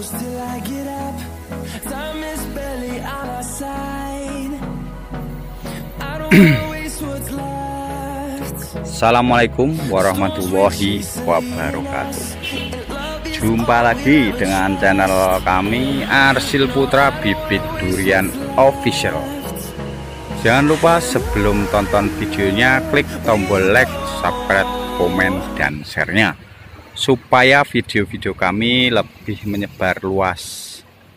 till I get up. Time is barely on our side. I don't wanna waste what's left. Assalamualaikum warahmatullahi wabarakatuh. Jumpa lagi dengan channel kami Arsil Putra Bibit Durian Official. Jangan lupa sebelum tonton videonya klik tombol like, subscribe, komen, dan share-nya supaya video-video kami lebih menyebar luas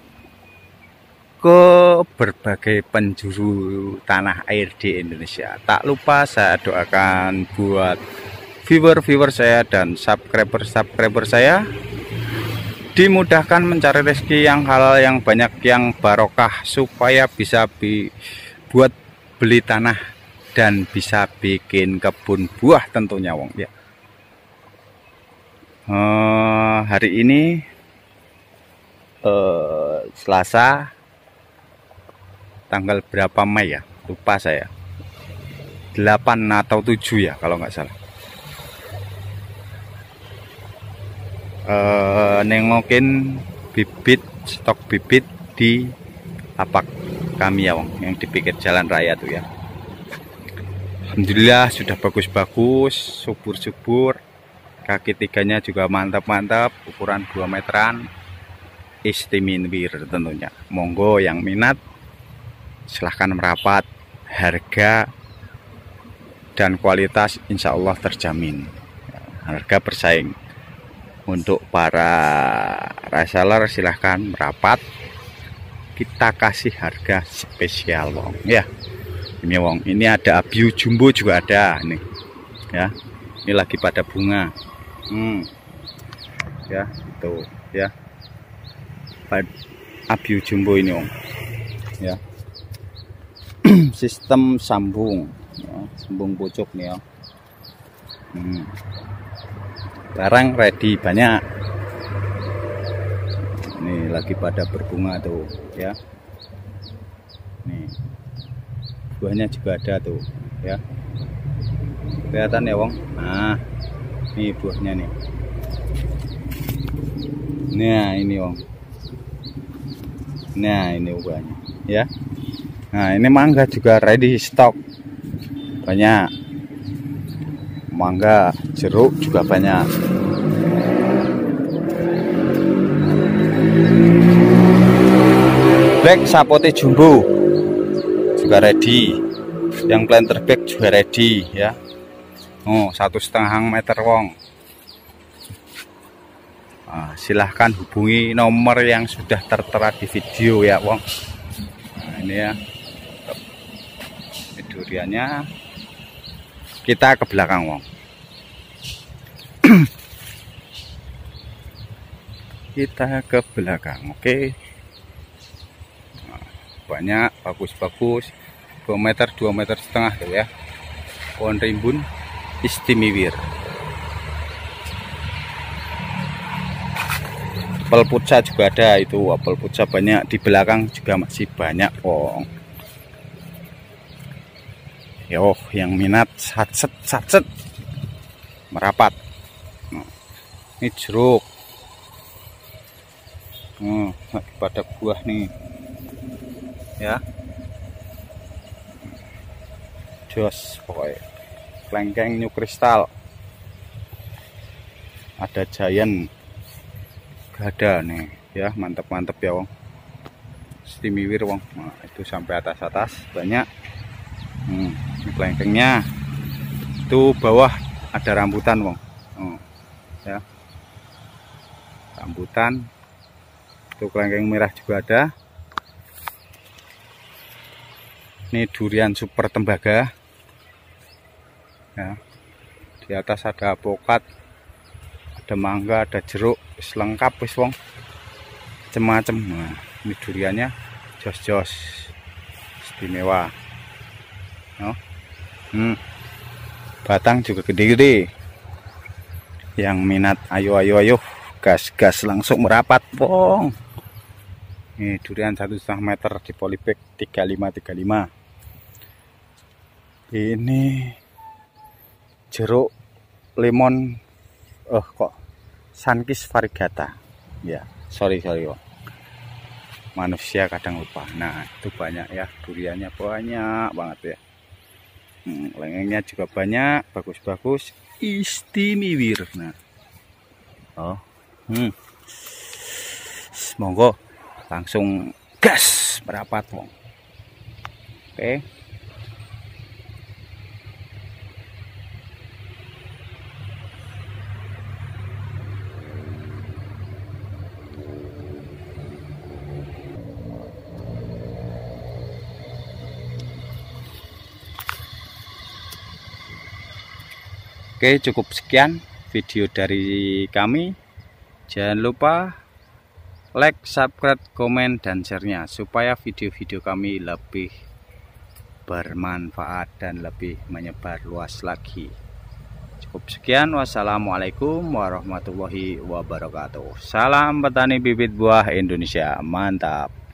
ke berbagai penjuru tanah air di Indonesia. Tak lupa saya doakan buat viewer-viewer saya dan subscriber saya dimudahkan mencari rezeki yang halal, yang banyak, yang barokah, supaya bisa buat beli tanah dan bisa bikin kebun buah tentunya wong ya. Hari ini Selasa tanggal berapa Mei ya, lupa saya, 8 atau 7 ya kalau nggak salah. Nengokin bibit, stok bibit di lapak kami ya wong, yang di pinggir jalan raya tuh ya. Alhamdulillah sudah bagus-bagus, subur-subur, kaki tiganya juga mantap-mantap, ukuran 2 meteran, istimewa tentunya. Monggo yang minat silahkan merapat, harga dan kualitas insya Allah terjamin, harga bersaing. Untuk para reseller silahkan merapat, kita kasih harga spesial wong ya. Ini wong, ini ada abiu jumbo juga ada nih ya, ini lagi pada bunga ya, itu ya, abiu jumbo ini wong ya. Sistem sambung ya, sambung pucuk nih ya. Barang ready banyak. Nih lagi pada berbunga tuh ya. Nih buahnya juga ada tuh ya. Kelihatan ya wong. Nah ini buahnya nih. Nah ini wong. Nah ini buahnya ya. Nah ini mangga juga ready stock banyak. Mangga, jeruk juga banyak. Black sapote jumbo juga ready. Yang planter bag juga ready ya. 1,5 meter wong. Nah, silahkan hubungi nomor yang sudah tertera di video ya wong. Nah, ini ya duriannya. Kita ke belakang wong. Kita ke belakang, oke. Nah, banyak, bagus-bagus, 2 meter 2,5 meter tuh ya. Pohon rimbun istimewa. Apel puca juga ada, itu apel puca banyak. Di belakang juga masih banyak wong. Yo, yang minat satset merapat. Ini jeruk. Lagi pada buah nih ya. Jos pokoknya. Klengkeng new kristal. Ada giant. Gada nih ya, mantap-mantap ya wong. Istimewa wong. Nah, itu sampai atas-atas banyak. Ini kelengkengnya. Itu bawah ada rambutan wong. Ya. Rambutan. Itu kelengkeng merah juga ada. Ini durian super tembaga. Ya. Di atas ada apokat, ada mangga, ada jeruk, lengkap wis wong. Macem-macem. Nah, ini duriannya jos-jos istimewa. Batang juga gede-gede. Yang minat ayo gas langsung merapat wong. Ini durian 1,5 meter di polybag 35. Ini jeruk lemon kok Sunkist variegata ya, sorry kok. Manusia kadang lupa. Nah, itu banyak ya, duriannya banyak banget ya. Lengengnya juga banyak, bagus-bagus, istimewa. Nah, oh, monggo langsung gas merapat wong. Oke. Oke, cukup sekian video dari kami. Jangan lupa like, subscribe, komen, dan share-nya supaya video-video kami lebih bermanfaat dan lebih menyebar luas lagi. Cukup sekian. Wassalamualaikum warahmatullahi wabarakatuh. Salam petani bibit buah Indonesia. Mantap.